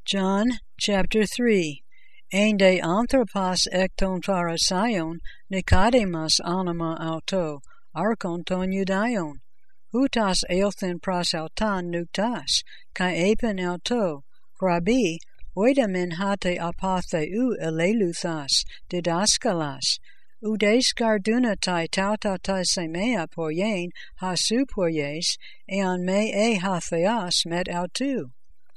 John chapter 3. Ende anthropos ekton pharasaion, Nicodemus anima auto, arkon ton judaion. Hutas eilthen pros autan nuktas, kai epen auto, Rabbi, oidamin hate apatheu eleluthas, didaskalas, udes gardunatai tautatai semea poien, hasu poies, eon me hatheas met autu.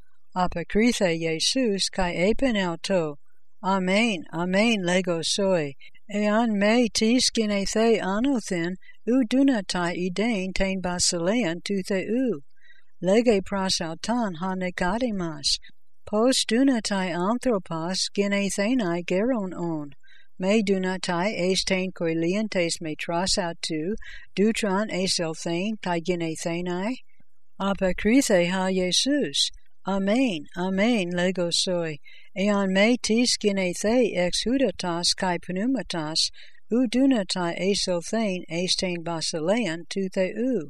Apokrithe Jesus kai epen auto, amen, amen lego soi, eon me tis ginethe anothen, u dunatai idain tain basilean tu theu, lege pros autan ha Nicodemus, pos dunatai anthropos ginethenai geron on, me dunatai estain koilientes metras autu, dutron eselthen tai ginethenai, apokrithe ha Jesus, amen, amen lego soi, eon me tis ginethe ex hudatas kai pneumatas, u dunatai eselthen estain basilean tu theu,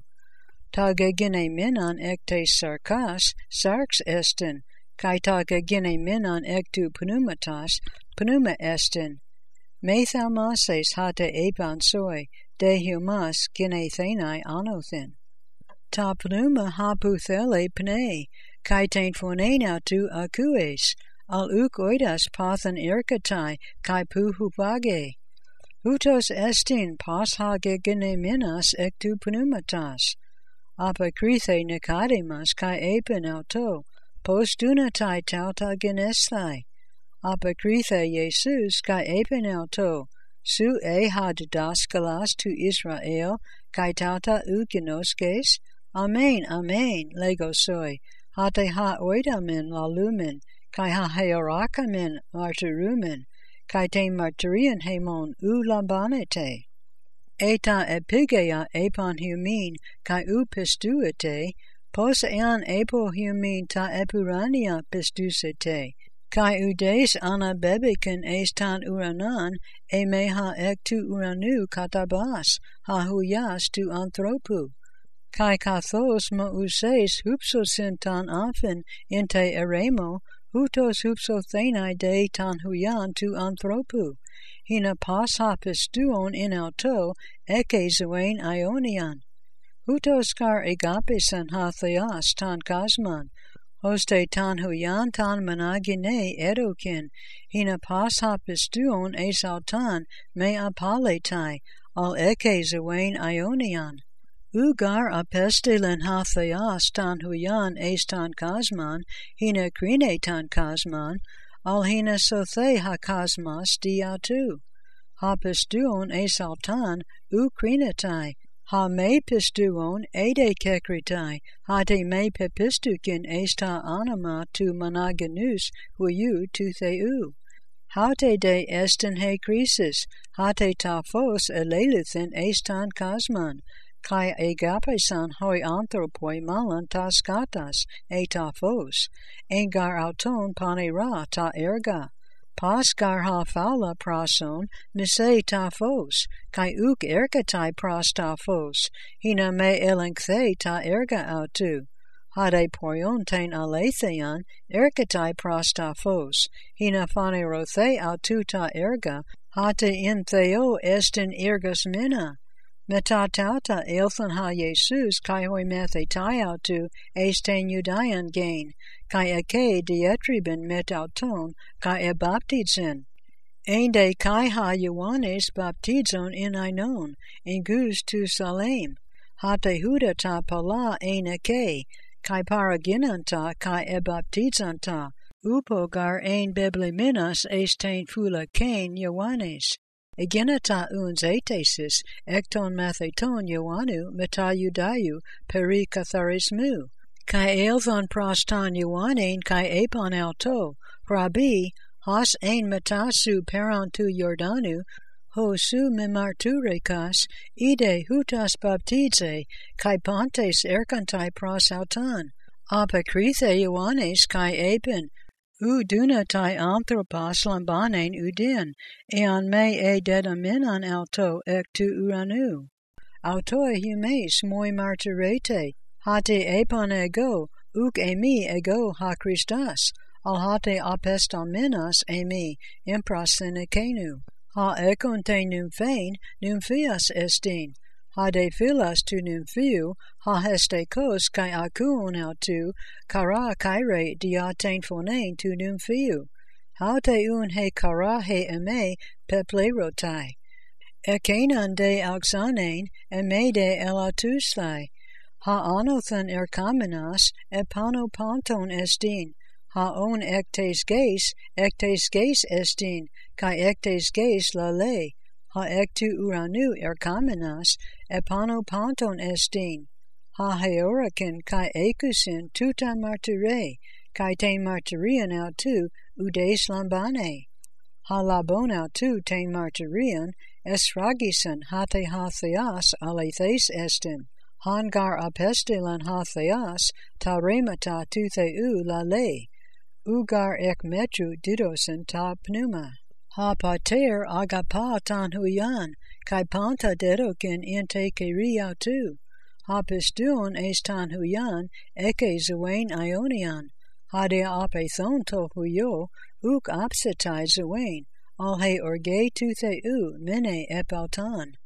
ta gegine minon ectes sarkas, sarx estin, kai ta gegine minon ectu pneumatas, pneuma estin, me thalmases hate epan soi, de humas ginethenai anothen. Ta pneuma haputhele pne, kai tain phonenautu akues, al uk oidas pathan erkatai, kai pu hupage. Hutos estin pas hagegene minas ectu pneumatas. Apokrithe Nicodemus kai epen auto, pos dunatai tauta genesthai. Apokrithe Jesus kai epen auto, su ha didaskalas tu Israel, kai tauta uginoskes. Amen, amen, lego soi, hate ha oidamin la lumen, kai ha heorakamin martyrumen, kai te martyrian hemon u labanete. Eta epigea epon humin, kai u pistuete, pos ean epo humin ta epurania pistusete, kai udes anabebiken estan uranan, e me ha ektu uranu katabas, ha huyas tu anthropu. Kai kathos mouses hupsosin tan afen inte eremo, hutos hupsothenai de tan huyan tu anthropu, hina pas hapistuon in auto, eke zoen ionian. Hutos kar agapesan hatheas tan kasman, hoste tan huyan tan managine edokin, hina pas hapistuon esautan me apaletai, al eke zoen ionian. Ugar apestilen hatheas tan huyan estan kasman, hina krine tan kasman, al hina sothe ha kasmas diatu. Ha pistuon esaltan u krinetai, ha me pistuon ede kekritai, ha te me pepistukin esta anima tu managenus huiu tu theu. Hate de estin he krisis, hate ta phos elelithin estan kasman, kai agapesan hoi anthropoi malan ta skatas eta phos, engar auton panera ta erga, pas gar ha faula prason mise ta phos, kai uk ergatai pras ta phos, hina me elencthe ta erga autu, hade poion tain alethean ergatai pras ta phos, hina phanerothe autu ta erga, hate in theo estin ergas mina. Meta tauta eilthan ha Jesus kai hoi methe tai autu estain Judaean gain, kai eke dietriben met auton kai ebaptizin. Ende kai ha Ioannes baptizon in ainon, in gus tu Salem, hate huda ta pala ein eke, kai paraginanta kai ebaptizanta, upogar ein bebleminas estain fula kain Ioannes. Egenata uns etesis, ekton matheton Ioannu meta Judaiu peri katharismu, kai eilthon prostan Ioannein kai epon auto, Rabbi, has ein metasu peron tu Jordanu, ho su memarturekas, ide hutas baptize, kai pontes erkantai pros autan, apokrithe Ioannes kai epen, u dunatai anthropos lambanen udin, eon me dedaminon auto ectu uranu. Autoe humes moi martyrete, hate epon ego, uk emi ego ha Christus, alhate apestamenas emi imprasenikenu, ha ekon te nymphain nymphias estin, ha de philas tu nymphiu, ha hestekos kai akun autu, kara kaire diaten phonein tu nymphiu, ha te un he kara he eme peplerotai, ekenan de auxanein eme de elatusthai, ha anothan erkamenas epanopanton estin, ha on ektes geis estin, kai ektes geis lale, ha ektu uranu erkamenas epanopanton estin, ha heorakin kai ekusin tuta martyre, kai te martyrian autu udes lambane, ha labon autu te martyrian esragisen hate hatheas alethes estin, hangar apestilan hatheas ta remata tu theu lale, ugar ek metru didosen ta pneuma, ha pater agapa tan huyan, kai panta dedokin inte keria tu, ha pistuon estan huyan eke zuain ionian, ha de apethon to huyo, uk apsetai zuain, al he orge tu theu mene epautan.